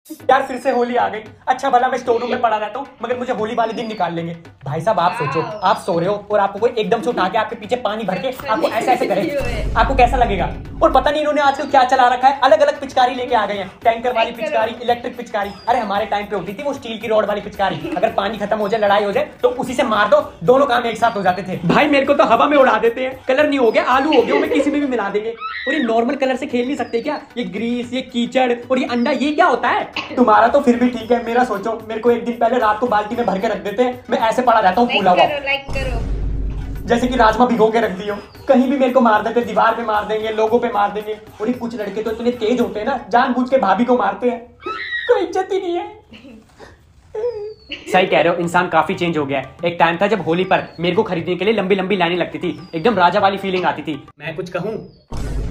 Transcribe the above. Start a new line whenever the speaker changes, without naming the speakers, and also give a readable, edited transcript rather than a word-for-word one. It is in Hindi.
यार फिर से होली आ गई। अच्छा भला मैं स्टोर रूम में पड़ा रहता हूँ, मगर मुझे होली वाले दिन निकाल लेंगे। भाई साहब आप सोचो, आप सो रहे हो और आपको कोई एकदम से उठा के आपके पीछे पानी भर के आपको ऐसे ऐसे करे, आपको कैसा लगेगा? और पता नहीं इन्होंने आजकल क्या चला रखा है, अलग अलग पिचकारी लेके आ गए हैं। टैंकर वाली पिचकारी, इलेक्ट्रिक पिचकारी। अरे हमारे टाइम पे होती थी वो स्टील की रॉड वाली पिचकारी, अगर पानी खत्म हो जाए, लड़ाई हो जाए तो उसी से मार दो, दोनों काम एक साथ हो जाते थे। भाई मेरे को तो हवा में उड़ा देते हैं। कलर नहीं हो गया, आलू हो गया, मैं किसी में भी मिला देंगे। और ये नॉर्मल कलर से खेल नहीं सकते क्या? ये ग्रीस, ये कीचड़ और ये अंडा, ये क्या होता है? तुम्हारा तो फिर भी ठीक है, मेरा सोचो, मेरे को एक दिन पहले रात को बाल्टी में भर के रख देते हैं, मैं ऐसे पड़ा रहता हूँ फूला हुआ,
लाइक करो
जैसे कि राजमा भिगो के रख दियो। कहीं भी मेरे को मार देते, दीवार पे मार देंगे, लोगों पे मार देंगे। और ये कुछ लड़के तो इतने तेज होते हैं ना, जानबूझ के भाभी को मारते हैं। कोई इज्जत ही नहीं है। सही कह रहे हो, इंसान काफी चेंज हो गया है। एक टाइम था जब होली पर मेरे को खरीदने के लिए लंबी लंबी लाइनें लगती थी, एकदम राजा वाली फीलिंग आती थी। मैं कुछ कहूँ?